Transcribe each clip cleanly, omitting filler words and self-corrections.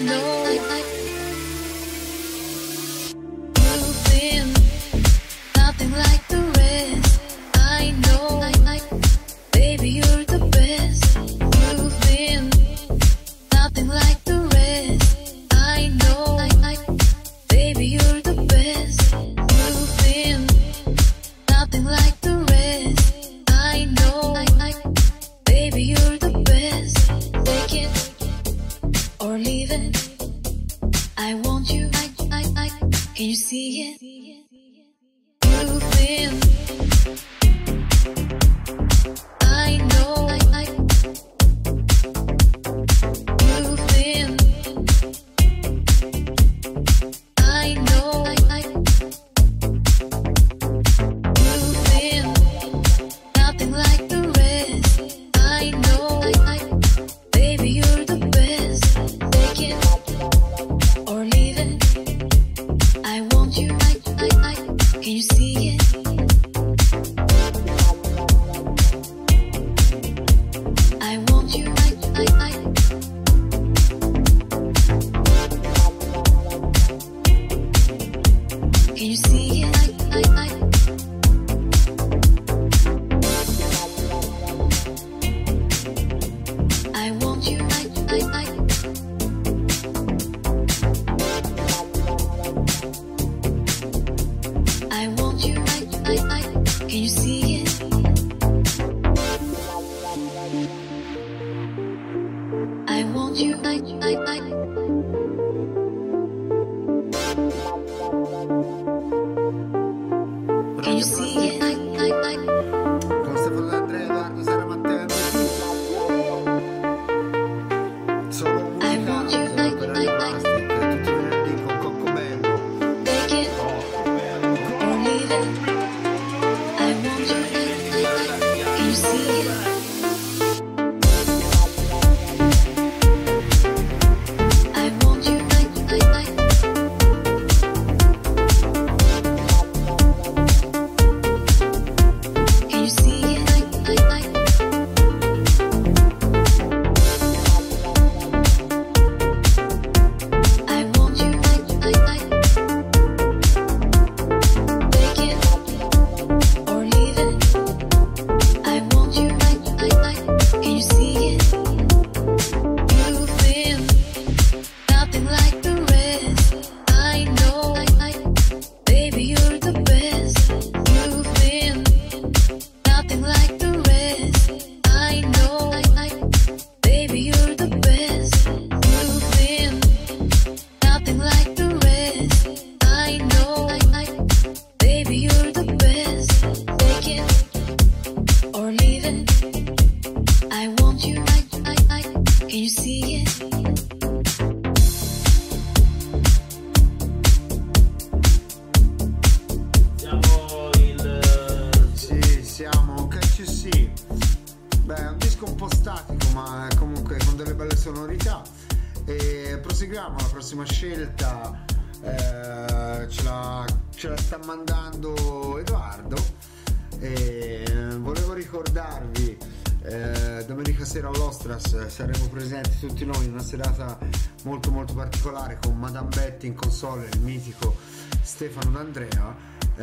Saremo presenti tutti noi in una serata molto molto particolare con Madame Betty in console, il mitico Stefano D'Andrea,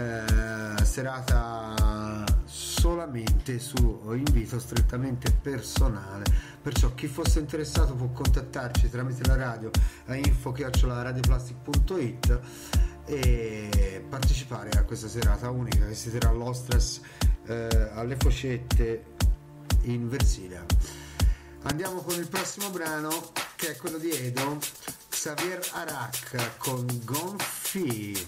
serata solamente su invito strettamente personale, perciò chi fosse interessato può contattarci tramite la radio a info@radioplastic.it e partecipare a questa serata unica che si terrà all'Ostras alle Focette in Versilia. Andiamo con il prossimo brano, che è quello di Edo, Xavier Arac con Gonfi.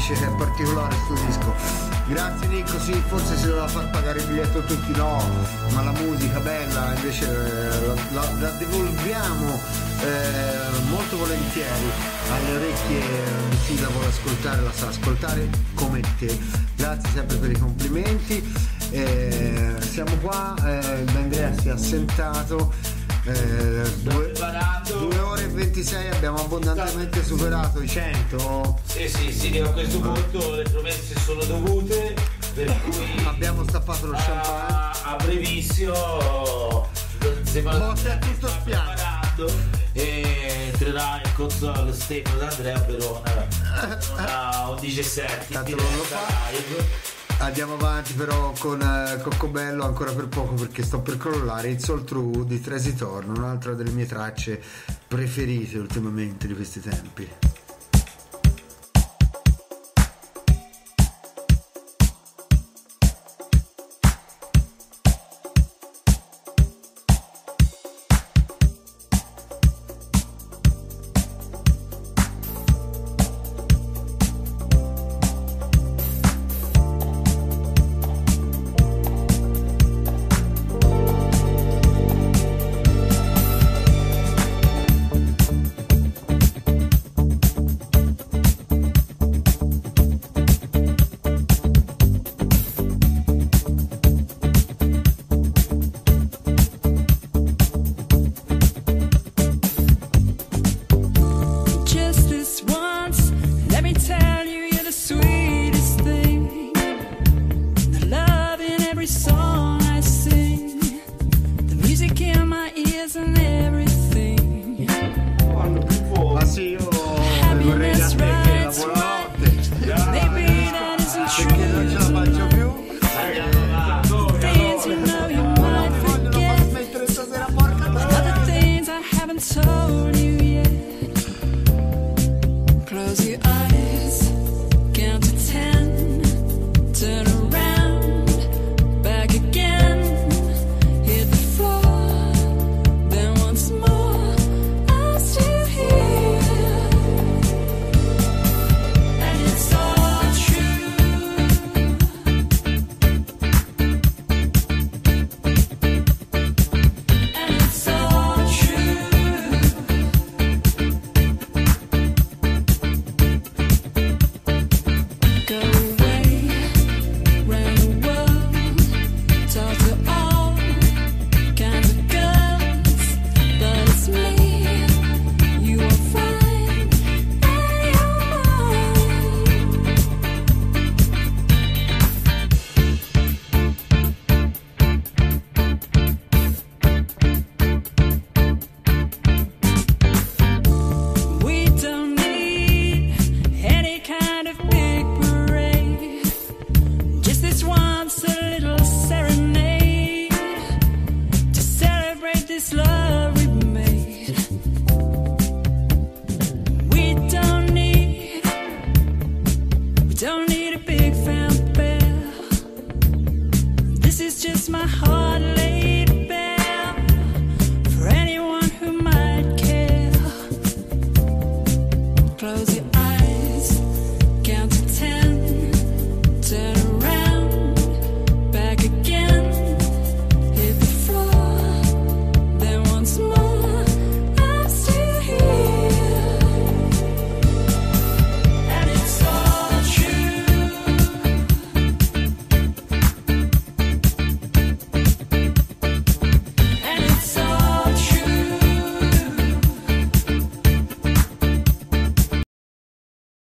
piace, è particolare sto disco. Grazie Nico, sì, forse si doveva far pagare il biglietto a tutti, no, ma la musica bella invece la devolviamo molto volentieri alle orecchie di chi la vuole ascoltare, la sa ascoltare come te. Grazie sempre per i complimenti. Siamo qua, Andrea si è assentato. 2 ore e 26, abbiamo abbondantemente superato i 100. Sì, che a questo punto le promesse sono dovute, per cui abbiamo stappato lo champagne a brevissimo è tutto spianato e entrerà in console Stefano d'Andrea Verona a 17. tanto non lo fa. Andiamo avanti però con Coccobello ancora per poco, perché sto per crollare It's All True di Tracy Thorn, un'altra delle mie tracce preferite ultimamente di questi tempi. Close